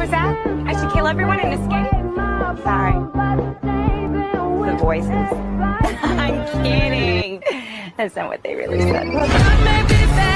was that? I should kill everyone and escape? Sorry. The Voices. I'm kidding. That's not what they really said.